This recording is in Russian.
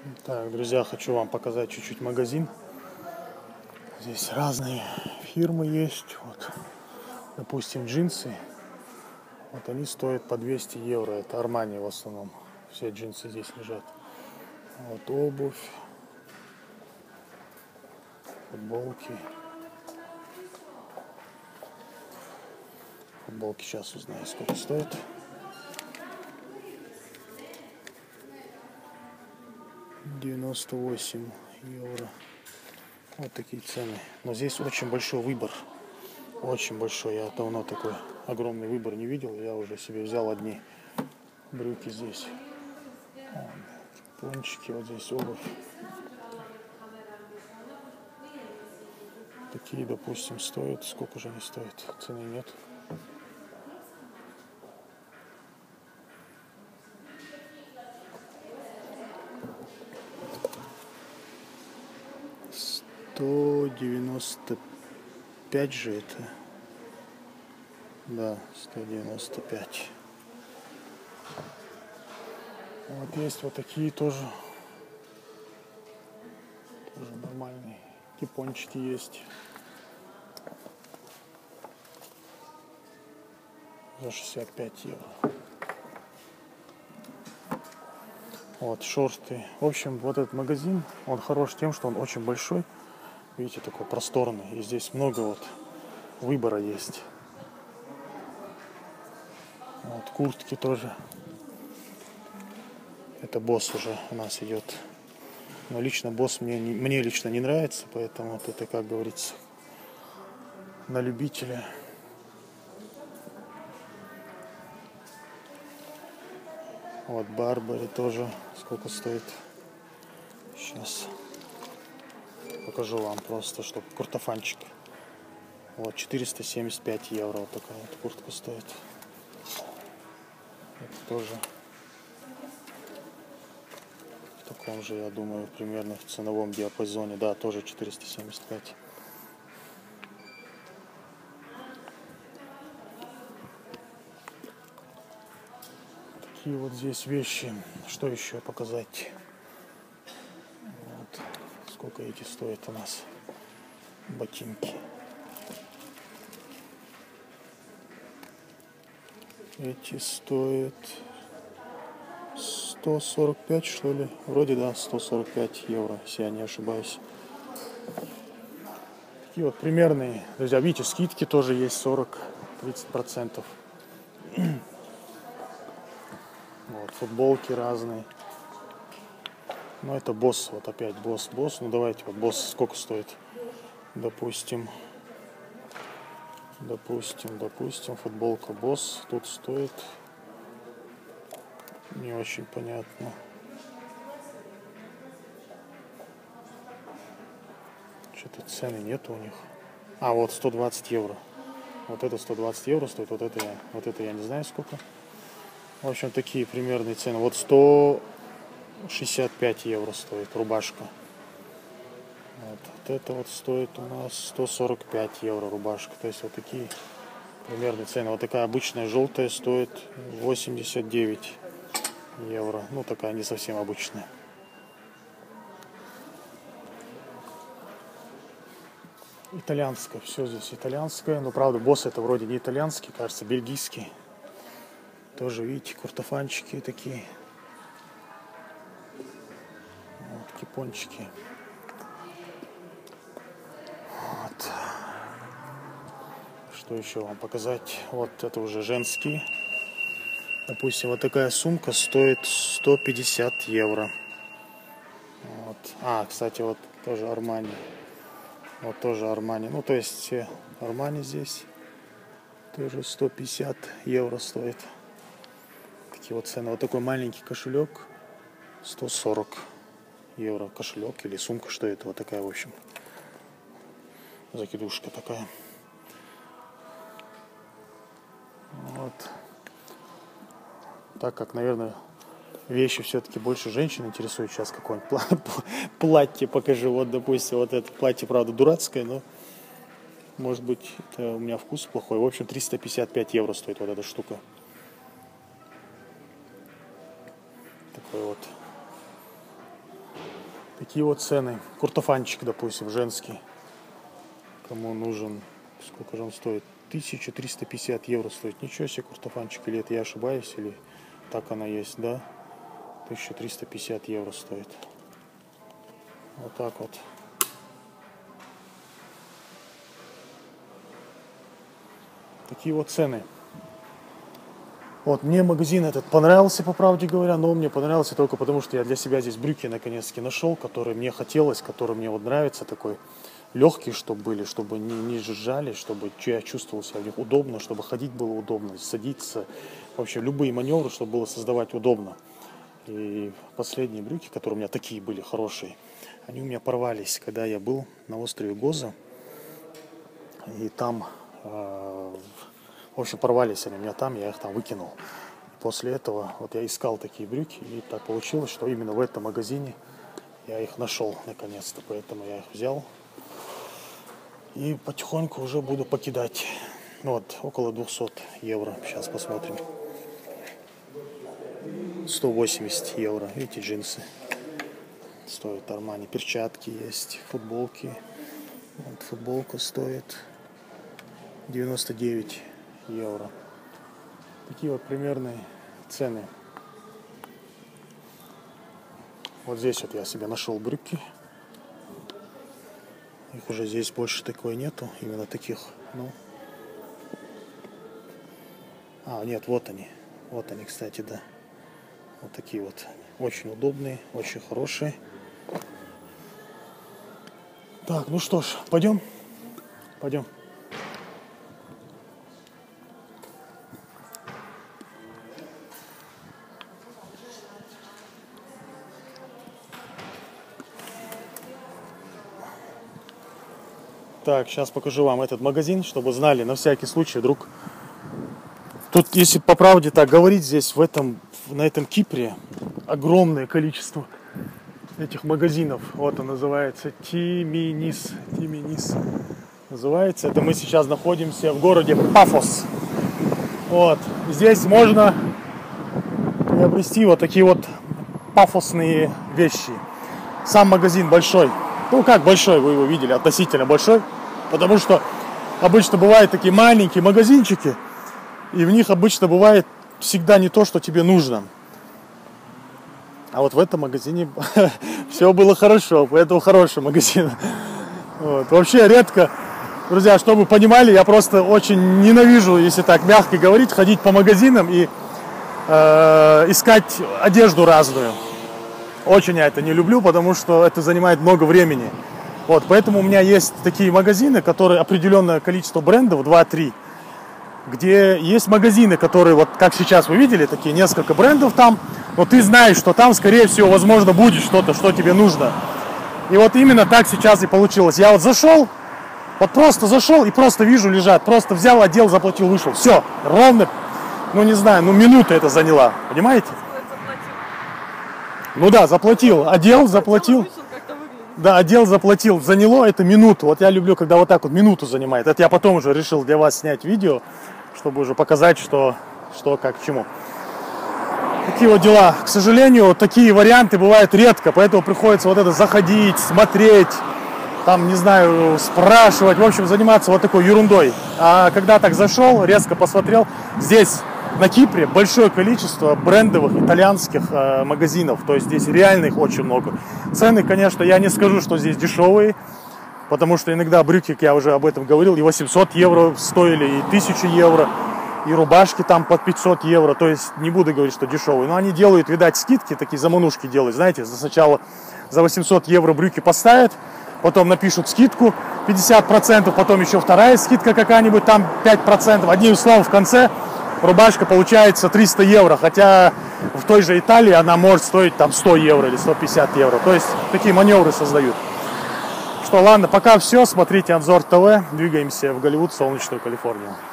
Так, друзья, хочу вам показать чуть-чуть магазин. Здесь разные фирмы есть. Вот, допустим, джинсы. Вот они стоят по 200 евро. Это Армани в основном. Все джинсы здесь лежат. Вот обувь, футболки. Футболки сейчас узнаю, сколько стоят. €98. Вот такие цены. Но здесь очень большой выбор. Очень большой. Я давно такой огромный выбор не видел. Я уже себе взял одни брюки здесь. Пончики, вот здесь обувь. Такие, допустим, стоят. Сколько же они стоят? Цены нет. $195 же это. Да, 195. Вот есть вот такие тоже. Тоже нормальные. Кипончики есть. За 65 евро. Вот шорты. В общем, вот этот магазин, он хорош тем, что он очень большой. Видите, такой просторный. И здесь много вот выбора есть. Вот куртки тоже. Это Босс уже у нас идет. Но лично Босс мне лично не нравится, поэтому вот это, как говорится, на любителя. Вот Барбари тоже сколько стоит. Сейчас покажу вам просто, чтобы куртофанчик. Вот 475 евро вот такая вот куртка стоит. Это тоже в таком же, я думаю, примерно в ценовом диапазоне. Да, тоже 475. Такие вот здесь вещи. Что еще показать? Вот. Сколько эти стоят у нас? Ботинки. Эти стоят 145, что ли? Вроде да, 145 евро, если я не ошибаюсь. Такие вот примерные. Друзья, видите, скидки тоже есть 40-30%. Вот, футболки разные. Ну, это Босс, вот опять Босс. Ну, давайте, вот Босс сколько стоит? Допустим, футболка Босс тут стоит не очень понятно. Что-то цены нет у них. А, вот 120 евро. Вот это 120 евро стоит, вот это я не знаю сколько. В общем, такие примерные цены. Вот 165 евро стоит рубашка. Вот это вот стоит у нас 145 евро рубашка. То есть вот такие примерные цены. Вот такая обычная желтая стоит 89 евро. Ну, такая не совсем обычная. Итальянская, все здесь итальянское. Но правда, Босс это вроде не итальянский, кажется, бельгийский. Тоже, видите, куртофанчики такие. Вот, кипончики. Вот. Что еще вам показать? Вот это уже женские. Допустим, вот такая сумка стоит 150 евро. Вот. А, кстати, вот тоже Армани. Вот тоже Армани. Ну, то есть все Армани здесь. Тоже 150 евро стоит. Такие вот цены. Вот такой маленький кошелек. 140 евро кошелек или сумка, что это? Вот такая, в общем. Закидушка такая. Вот. Так как, наверное, вещи все-таки больше женщин интересуют. Сейчас какое-нибудь платье покажу. Вот, допустим, вот это платье, правда, дурацкое, но может быть, это у меня вкус плохой. В общем, 355 евро стоит вот эта штука. Такой вот Такие вот цены. Куртофанчик, допустим, женский. Кому нужен, сколько же он стоит? 1350 евро стоит. Ничего себе куртофанчик. Или это я ошибаюсь, или так она есть, да? 1350 евро стоит. Вот так вот. Такие вот цены. Вот, мне магазин этот понравился, по правде говоря, но мне понравился только потому, что я для себя здесь брюки наконец-таки нашел, которые мне хотелось, которые мне вот нравятся, такой легкие, чтобы были, чтобы не жужжали, чтобы я чувствовал себя в них удобно, чтобы ходить было удобно, садиться, вообще любые маневры, чтобы было создавать удобно. И последние брюки, которые у меня такие были хорошие, они у меня порвались, когда я был на острове Гоза, и там... В общем, порвались они у меня там, я их там выкинул. После этого вот я искал такие брюки, и так получилось, что именно в этом магазине я их нашел наконец-то. Поэтому я их взял и потихоньку уже буду покидать. Вот, около 200 евро. Сейчас посмотрим. 180 евро. Видите, джинсы стоят Армани. Перчатки есть, футболки. Вот, футболка стоит 99 евро. Такие вот примерные цены. Вот здесь вот я себе нашел брюки. Их уже здесь больше такой нету. Именно таких. Ну. Нет, вот они. Вот они, кстати, да. Вот такие вот. Очень удобные, очень хорошие. Так, ну что ж, пойдем? Пойдем. Так, сейчас покажу вам этот магазин, чтобы знали, на всякий случай, вдруг. Тут, если по правде так говорить, здесь на этом Кипре огромное количество этих магазинов. Вот он называется Тиминис. Тиминис называется. Это мы сейчас находимся в городе Пафос. Вот. Здесь можно приобрести вот такие вот пафосные вещи. Сам магазин большой. Ну, как большой, вы его видели, относительно большой. Потому что обычно бывают такие маленькие магазинчики, и в них обычно бывает всегда не то, что тебе нужно. А вот в этом магазине все было хорошо, поэтому хороший магазин. Вот. Вообще редко, друзья, чтобы вы понимали, я просто очень ненавижу, если так мягко говорить, ходить по магазинам и искать одежду разную. Очень я это не люблю, потому что это занимает много времени. Вот, поэтому у меня есть такие магазины, которые определенное количество брендов, 2-3, где есть магазины, которые, вот как сейчас вы видели, такие несколько брендов там, но ты знаешь, что там, скорее всего, возможно, будет что-то, что тебе нужно. И вот именно так сейчас и получилось. Я вот зашел, вот просто зашел и просто вижу лежат, просто взял, одел, заплатил, вышел. Все, ровно, ну не знаю, минута это заняла, понимаете? Ну да, заплатил, одел, заплатил. Да, одел, заплатил, заняло это минуту. Вот я люблю, когда вот так вот минуту занимает. Это я потом уже решил для вас снять видео, чтобы уже показать, что как, к чему. Такие вот дела. К сожалению, вот такие варианты бывают редко, поэтому приходится вот это заходить, смотреть, там, не знаю, спрашивать, в общем, заниматься вот такой ерундой. А когда так зашел, резко посмотрел, здесь на Кипре большое количество брендовых итальянских магазинов, то есть здесь реально их очень много. Цены, конечно, я не скажу, что здесь дешевые, потому что иногда брюки, я уже об этом говорил, и 800 евро стоили, и 1000 евро, и рубашки там под 500 евро, то есть не буду говорить, что дешевые, но они делают, видать, скидки, такие заманушки делают, знаете, сначала за 800 евро брюки поставят, потом напишут скидку 50%, потом еще вторая скидка какая-нибудь, там 5%, одним словом, в конце рубашка получается 300 евро, хотя в той же Италии она может стоить там 100 евро или 150 евро. То есть такие маневры создают. Что, ладно, пока все. Смотрите Анзор ТВ. Двигаемся в Голливуд, солнечную Калифорнию.